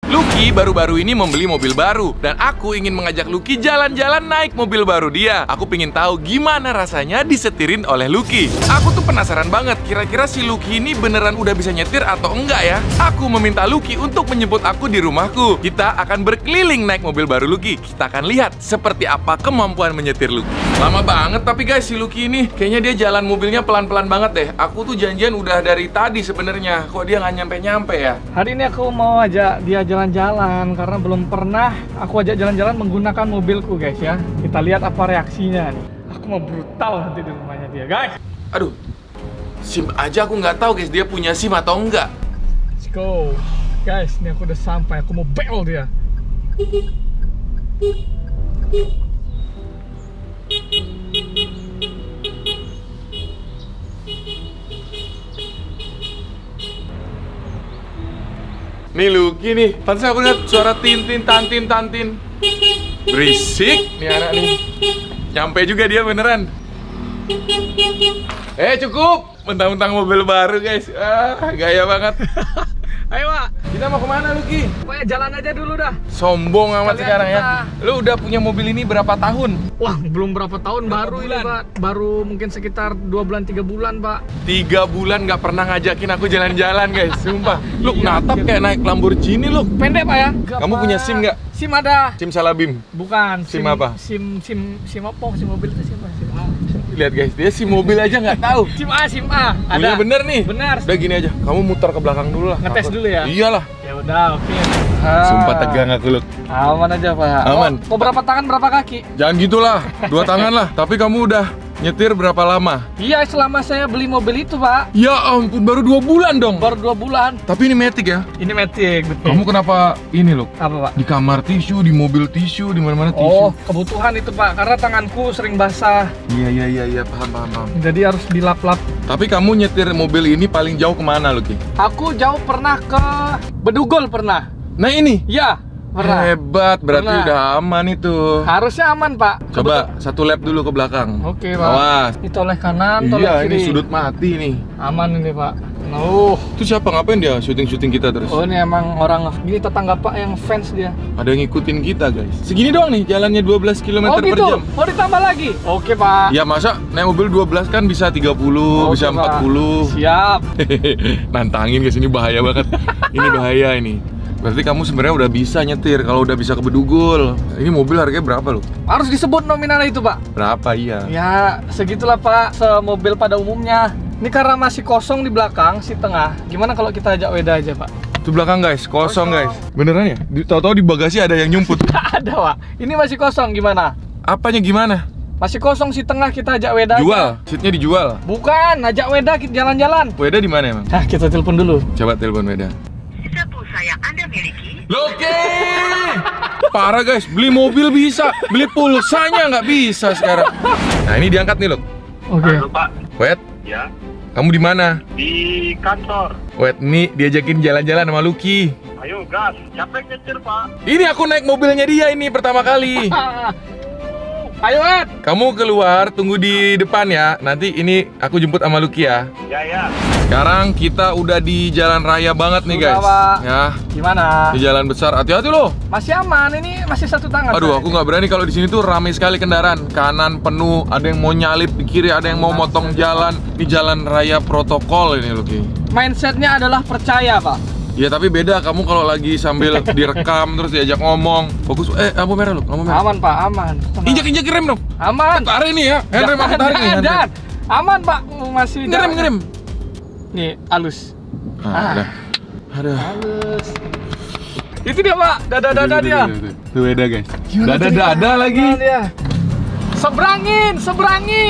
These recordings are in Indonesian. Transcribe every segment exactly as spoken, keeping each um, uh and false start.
Lucky baru-baru ini membeli mobil baru dan aku ingin mengajak Lucky jalan-jalan naik mobil baru dia. Aku pengen tahu gimana rasanya disetirin oleh Lucky. Aku tuh penasaran banget, kira-kira si Lucky ini beneran udah bisa nyetir atau enggak ya? Aku meminta Lucky untuk menjemput aku di rumahku. Kita akan berkeliling naik mobil baru Lucky. Kita akan lihat seperti apa kemampuan menyetir Lucky. Lama banget tapi guys si Lucky ini kayaknya dia jalan mobilnya pelan-pelan banget deh. Aku tuh janjian udah dari tadi sebenarnya. Kok dia nggak nyampe-nyampe ya? Hari ini aku mau ajak dia jalan-jalan karena belum pernah aku ajak jalan-jalan menggunakan mobilku guys ya. Kita lihat apa reaksinya nih. Aku mau brutal nanti di rumahnya dia guys. Aduh, SIM aja aku nggak tahu guys dia punya SIM atau enggak. Let's go guys, ini aku udah sampai. Aku mau bel dia. Nih Lucky nih, pantas aku lihat suara tintin tantin tantin. Berisik nih anak nih. Nyampe juga dia beneran. Eh cukup, mentang-mentang mobil baru guys. Ah, gaya banget. Ayo Pak, Kita mau kemana Lucky? pokoknya jalan aja dulu dah. Sombong amat Sekalian sekarang ya. kita- Lu udah punya mobil ini berapa tahun? Wah, belum berapa tahun, Berapa baru bulan? ini Pak. Baru mungkin sekitar dua bulan, tiga bulan Pak. Tiga bulan nggak pernah ngajakin aku jalan-jalan guys, sumpah. Lu Iya, natap iya. kayak naik Lamborghini lu. Pendek Pak ya? Kamu punya SIM nggak? SIM ada. SIM Salabim. Bukan. SIM apa? SIM SIM SIM apa? SIM mobil itu SIM apa? SIM A. Lihat guys, dia SIM mobil aja nggak tahu. SIM A, SIM A. Punya Ada. bener nih. Benar. Udah gini aja, kamu muter ke belakang dulu lah. Ngetes Aku- dulu ya? Iyalah. Ya udah, oke. Sumpah Ah. tegang aku lu. Aman aja Pak. Aman. Oh, mau berapa tangan berapa kaki? Jangan gitulah, dua tangan lah. Tapi kamu udah nyetir berapa lama? Iya, selama saya beli mobil itu Pak. Ya ampun, baru dua bulan dong. Baru dua bulan. Tapi ini Matic ya? Ini Matic, betul. Kamu kenapa ini loh? Apa Pak? Di kamar tisu, di mobil tisu, di mana-mana tisu. Oh, kebutuhan itu Pak, karena tanganku sering basah. Iya iya iya iya, paham paham paham. Jadi harus dilap-lap. Tapi kamu nyetir mobil ini paling jauh kemana Lucky? Aku jauh pernah ke Bedugul pernah. Nah ini. Ya, pernah. Hebat, berarti Pernah. udah aman itu. Harusnya aman Pak. Coba satu lap dulu ke belakang. Oke Pak. Awas. Ini toleh kanan, toleh Iya, kiri. ini sudut mati nih. Aman ini Pak. Nuh. Itu siapa, ngapain dia syuting-syuting kita terus? Oh ini emang orang, ini tetangga Pak yang fans dia. Ada yang ngikutin kita guys. Segini doang nih, jalannya dua belas kilometer Oh per gitu? jam. Oh ditambah lagi? Oke Pak. Ya masa naik mobil dua belas kan bisa tiga puluh, Oke, bisa Pak. empat puluh. Siap. Nantangin guys, ini bahaya banget. Ini bahaya ini. Berarti kamu sebenarnya udah bisa nyetir kalau udah bisa ke Bedugul. Ini mobil harganya berapa loh? Harus disebut nominalnya itu Pak. Berapa iya? Ya segitulah Pak, semobil pada umumnya. Ini karena masih kosong di belakang, si tengah. Gimana kalau kita ajak Weda aja Pak? Itu belakang guys, kosong, Kosong. guys. Beneran ya? Di- Tahu-tahu di bagasi ada yang nyumput. Ada Pak. Ini masih kosong, gimana? Apanya gimana? Masih kosong si tengah, kita ajak Weda aja. Jual, seatnya dijual. Bukan, ajak Weda kita jalan-jalan. Weda di mana emang? Nah, kita telepon dulu. Coba telepon Weda. Pulsa yang Anda miliki Oke. Parah guys, beli mobil bisa, beli pulsanya nggak bisa sekarang. Nah ini diangkat nih loh. Oke. Halo Pak, Wed, ya kamu di mana? di kantor. Wed, nih diajakin jalan-jalan sama Lucky. Ayo gas, siapa yang nyetir Pak? Ini aku naik mobilnya dia ini pertama kali. Ayo Ed. Kamu keluar, tunggu di depan ya. Nanti ini aku jemput sama Lucky ya. Ya ya. Sekarang kita udah di jalan raya banget nih Sudah, guys. Pak. Ya, Gimana? di jalan besar. Hati-hati loh. Masih aman, ini masih satu tangan. Aduh, saya. aku nggak berani kalau di sini tuh ramai sekali kendaraan. Kanan penuh, ada yang mau nyalip di kiri, ada yang mau motong jalan. Ini jalan raya protokol ini Lucky. Mindsetnya adalah percaya Pak. Ya tapi beda, kamu kalau lagi sambil direkam terus diajak ngomong. Fokus, eh lampu merah loh, lampu merah. Aman Pak, aman. Tenang. Injak-injak rem dong. Aman. Tarik nih ya, handrem aku Jangan, tarik nih. jangan, handrem. jangan. Aman Pak, masih Ngerem, jangan. ngerem. Nih, halus. Ah, Ah. udah. Aduh. Halus. Itu dia Pak, dada-dada dia. Tuh beda guys. Gimana Dada-dada ceritanya lagi. dia? Seberangin, seberangin.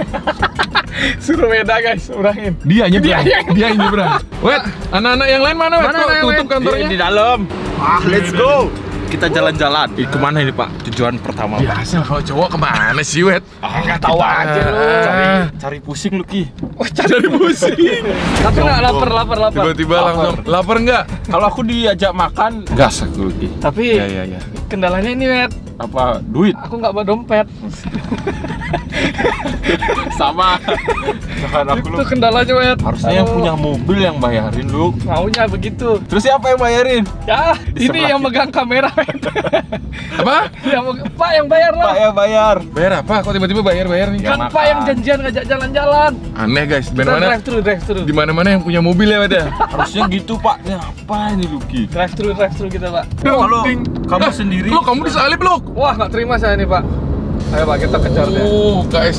Suruh beda guys, seberangin. Dia nyebrang. Dia Dia yang nyebrang. Wet, anak-anak yang lain mana Wet? Mana Kok anak yang tutup lain? kantornya? Di dalam. Ah, let's go. Kita jalan-jalan. Ih, kemana ini Pak? Tujuan pertama. Pak. Biasa lah, kalau cowok kemana sih Wet? Ah, Nggak tahu kita aja lu. Cari, cari pusing lu Ki. Oh, cari pusing. Tapi nggak lapar, lapar, lapar. Tiba-tiba langsung lapar nggak? Kalau aku diajak makan, gas aku Ki. Tapi Iya iya iya. kendalanya ini Wet, apa duit? Aku nggak bawa dompet. Sama. Jangan aku Itu lu. kendalanya, Wet. Harusnya yang punya mobil yang bayarin lu. Maunya begitu. Terus siapa yang bayarin? Ya, Di ini sebelah yang kita. megang kamera, Wet. Apa? Yang meg- Pak yang bayar lah. Pak ya bayar. Bayar apa? Kok tiba-tiba bayar-bayar nih? Kan Ya, Pak yang makan. janjian ngajak jalan-jalan. Aneh guys, Kita mana drive thru, drive thru. di mana-mana yang punya mobil ya, Wed ya? Harusnya gitu Pak. Ini apa ini Luki? Drive thru, drive thru kita, Pak. Kalau Ding. kamu Eh, sendiri. Lu kamu disalip lu. Wah, nggak terima saya nih, Pak. Ayo, Pak, kita kejar deh. Oh, guys.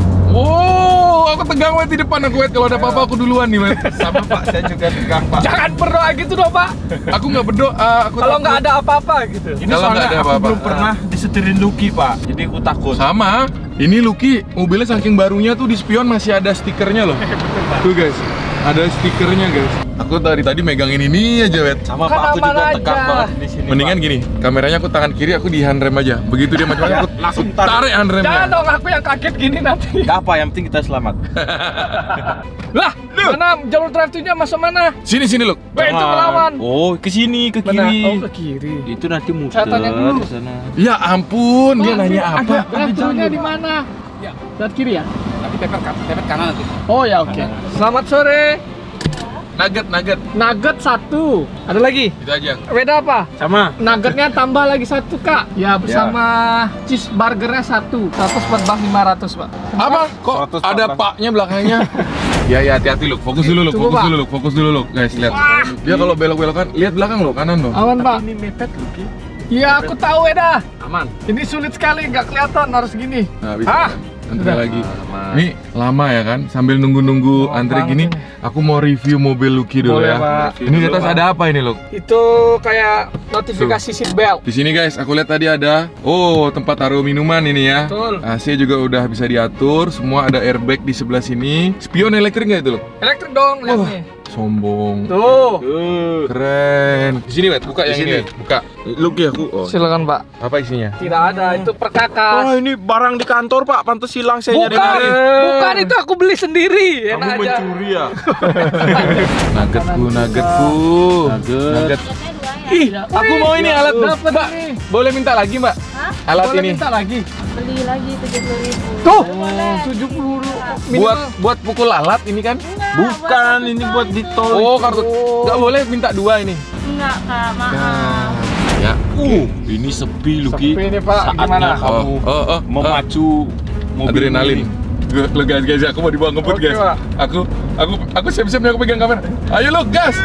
Oh, aku tegang Wed di depan aku, Wed. Kalau ada apa-apa aku duluan nih, Wed. Sama Pak, saya juga tegang Pak. Jangan berdoa gitu dong, Pak. Aku nggak berdoa, aku Kalau takut. nggak ada apa-apa gitu. Ini Kalau soalnya nggak ada aku apa-apa. belum pernah disetirin Luki Pak. Jadi aku takut. Sama. Ini Lucky, mobilnya saking barunya tuh di spion masih ada stikernya loh. Tuh guys, ada stikernya guys. Aku tadi tadi megangin ini aja, Wed. Sama Kan Pak, aku juga aman tegang aja. banget di sini. Mendingan Pak. gini, kameranya aku tangan kiri, aku di handrem aja. Begitu dia macam-macam, aku Langsung aku tarik Jangan handremnya. dong, aku yang kaget gini nanti. Gak apa, yang penting kita selamat. Lah, mana jalur drive thru-nya masuk mana? Sini sini loh. Weh, itu melawan. Oh, ke sini, ke Mana? kiri. Oh, ke kiri. Itu nanti muter Saya tanya dulu. ke sana. Ya ampun, dia nanya apa? Drive thru-nya di mana? Ya, lihat kiri ya. Nanti pepet kan, pepet kanan nanti. Oh ya, oke. Selamat sore. Nugget, nugget. Nugget satu. Ada lagi? Itu aja. Beda apa? Sama. Nuggetnya tambah lagi satu, Kak. Ya, bersama cheeseburgernya satu. seratus empat belas lima ratus, Pak. Apa? Kok seratus ada papan. paknya belakangnya? Ya ya hati-hati lu, fokus dulu lu, Tunggu, fokus Pak. dulu lu, fokus dulu lu, guys lihat. Dia kalau belok-belokan, lihat belakang lo, kanan lo. Aman, Pak. Ini mepet Luki. Iya, aku tahu Eda. Aman. Ini sulit sekali, nggak kelihatan harus gini. Nah, bisa. Ah, Antri udah. lagi. Lama. Ini lama ya kan? Sambil nunggu-nunggu Oh, antri banget gini, ini. aku mau review mobil Lucky dulu ya. Boleh, Pak. Ini di atas ada apa ini, Luk? Itu kayak notifikasi seatbelt. Di sini guys, aku lihat tadi ada oh, tempat taruh minuman ini ya. Betul. A C juga udah bisa diatur, semua ada airbag di sebelah sini. Spion elektrik nggak itu, Luk? Elektrik dong, lihat Wah, nih. sombong. Tuh. Uh, Keren. Di sini, Wet, buka Di yang sini. ini, Wet. Buka. Luki aku. Oh. Silakan, Pak. Apa isinya? Tidak ada, itu Oh, perkakas. ini barang di kantor Pak, pantas hilang saya Bukan, nyari-nyari. bukan itu aku beli sendiri. Kamu Enak aja. mencuri ya? Nuggetku, nuggetku. Nugget. Ih, aku mau ini alat. Dapat Mbak, ini. boleh minta lagi, Mbak? Alat Boleh ini. minta lagi. Beli lagi tujuh puluh ribu. Tuh, Boleh. tujuh puluh Buat buat pukul alat ini kan? Bukan, ini buat di tol. Oh, kartu. Nggak boleh minta dua ini. Enggak, Kak, maaf. Ya. Uh, ini sepi Luki. Sepi nih, Pak. Saatnya Gimana? kamu Oh, oh, oh, memacu mobil adrenalin. ini. Gue- Lo guys, guys, aku mau dibawa ngebut Oke, guys. Pak. Aku, aku, aku siap-siap nih aku pegang kamera. Ayo lo gas.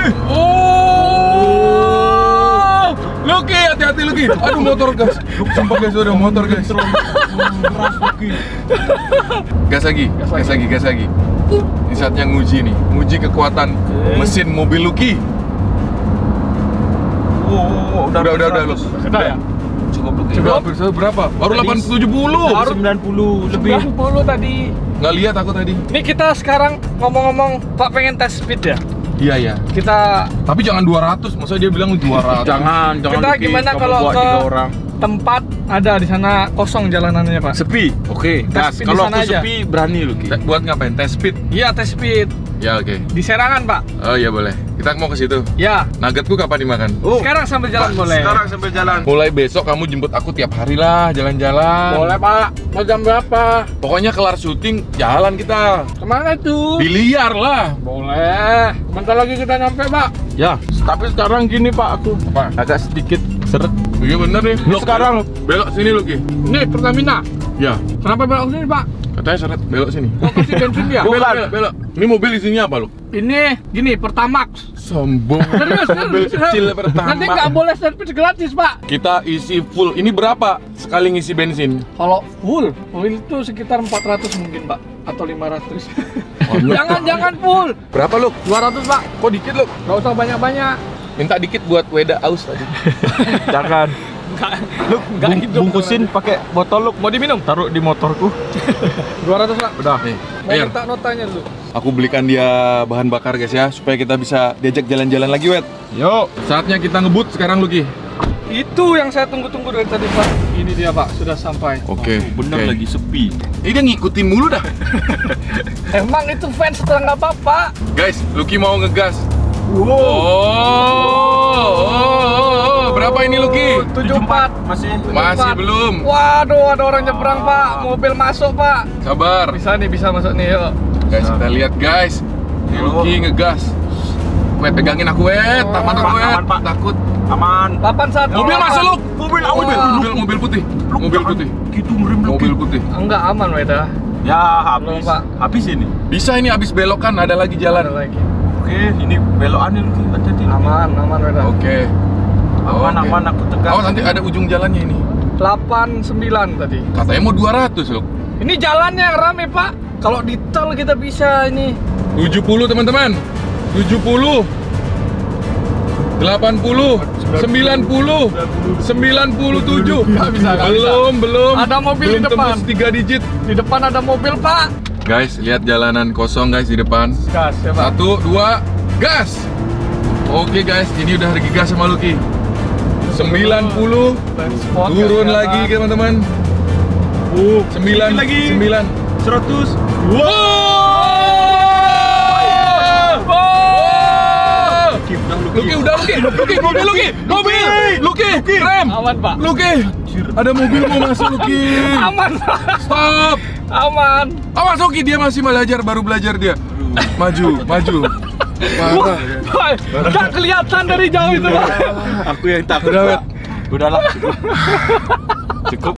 Oh, Lucky, hati-hati Lucky. Aduh motor gas. Lucky, sumpah guys, udah motor guys. Gas lagi, gas lagi, gas lagi. Ini saatnya nguji nih, nguji kekuatan mesin mobil Lucky. Oh, Udah, udah, udah, lo. Sudah ya? Cukup Luki. Coba hampir saya berapa? Baru Tadi delapan tujuh puluh. Baru sembilan puluh lebih. sembilan puluh tadi. Nggak lihat aku tadi. Ini kita sekarang ngomong-ngomong, Pak pengen tes speed ya? Iya ya. Kita Tapi jangan dua ratus. Masa dia bilang dua ratus? Jangan, jangan Kita Luki. gimana Kamu kalau bawa ke- tiga orang? tempat ada di sana kosong jalanannya, Pak. Sepi. Oke, Tes gas. speed di Kalau sana aku aja. sepi berani Luki. Te- Buat ngapain? Tes speed? Iya, tes speed Ya oke. di Serangan, Pak. Oh iya boleh. Kita mau ke situ. Ya. Nuggetku kapan dimakan? Oh, Sekarang sambil jalan boleh. sekarang sambil jalan. Mulai besok kamu jemput aku tiap hari lah jalan-jalan. Boleh, Pak. Mau jam berapa? Pokoknya kelar syuting jalan kita. Kemana itu? Biliar lah. Boleh. Bentar lagi kita nyampe, Pak. Ya, tapi sekarang gini Pak aku. Apa? Agak sedikit seret. Iya bener nih. Lo Sekarang. belok sini Lucky. Ini Pertamina. Ya. Kenapa belok sini, Pak? Katanya seret belok sini. Mau kasih bensin dia? Belok, belok, belok. Ini mobil isinya apa lu? Ini gini, Pertamax. Sombong. Serius, Mobil serius. kecil pertama. Nanti nggak boleh servis gratis, Pak. Kita isi full. Ini berapa sekali ngisi bensin? Kalau full, full itu sekitar empat ratus mungkin, Pak, atau lima ratus. Waduh. Jangan, jangan full. Berapa lu? dua ratus, Pak. Kok dikit lu? Nggak usah banyak-banyak. Minta dikit buat Weda aus tadi. Jangan. Lu nggak bung- hidup bungkusin pakai botol lu. Mau diminum? Taruh di motorku. dua ratus, Pak. Udah. Nih, Mau ayo. minta notanya dulu. Aku belikan dia bahan bakar guys ya, supaya kita bisa diajak jalan-jalan lagi, Wet. Yuk. Saatnya kita ngebut sekarang, Lucky. Itu yang saya tunggu-tunggu dari tadi, Pak. Ini dia, Pak, sudah sampai. Oke, Bener oke. lagi sepi. Ini dia ngikutin mulu dah. Emang itu fans setelah nggak apa-apa. Guys, Lucky mau ngegas. Oh, oh, oh, oh, oh. Berapa berapa ini Lucky? tujuh empat. Masih. Masih belum. Waduh, ada orang nyebrang, Pak. Mobil masuk, Pak. Sabar. Bisa nih, bisa masuk nih, yuk. Guys, kita lihat guys. Ini Lucky ngegas. Wet, pegangin aku, Wet. Tamat aku, Wet. Aman, Pak. Takut. Aman. delapan satu. Mobil masuk, Luk. Mobil, Mobil, mobil. mobil, mobil putih. Mobil putih. Gitu ngerem Mobil putih. Enggak aman, Wet. Ya. Ya, Belum, habis. Pak. Habis ini. Bisa ini habis belokan, ada lagi Ada jalan. lagi. Oke, ini belokan ini Lucky. Hati-hati. Lucky. Aman, aman, Wet. Oke. Aman, Oke. aman, aku tegang. Awas nanti ada ujung jalannya ini. delapan sembilan tadi. Katanya mau dua ratus, Luk. Ini jalannya yang rame, Pak. Kalau di tol kita bisa ini. tujuh puluh teman-teman. tujuh puluh. delapan puluh. sembilan puluh. sembilan puluh tujuh. Nggak bisa, nggak Belum, belum. Ada mobil di belum depan. tembus tiga digit. Di depan ada mobil, Pak. Guys, lihat jalanan kosong guys di depan. Gas ya, Pak. Satu, dua, gas. Oke guys, ini udah lagi gas sama Lucky. sembilan puluh. Spot, Turun gas, lagi Pak. teman-teman. Uh, sembilan lagi. sembilan. seratus. Wow! Wow! Lucky, udah Lucky. Lucky udah Lucky, Lucky mobil Lucky, mobil, Lucky, rem, Aman, Pak. Lucky, ada mobil mau masuk Lucky, Aman, Pak. stop, Aman. awas Lucky, dia masih belajar, baru belajar dia, maju, maju, parah. Pak, nggak kelihatan dari jauh itu, Pak. Aku yang takut. Udah, Wet. Udahlah. Cukup.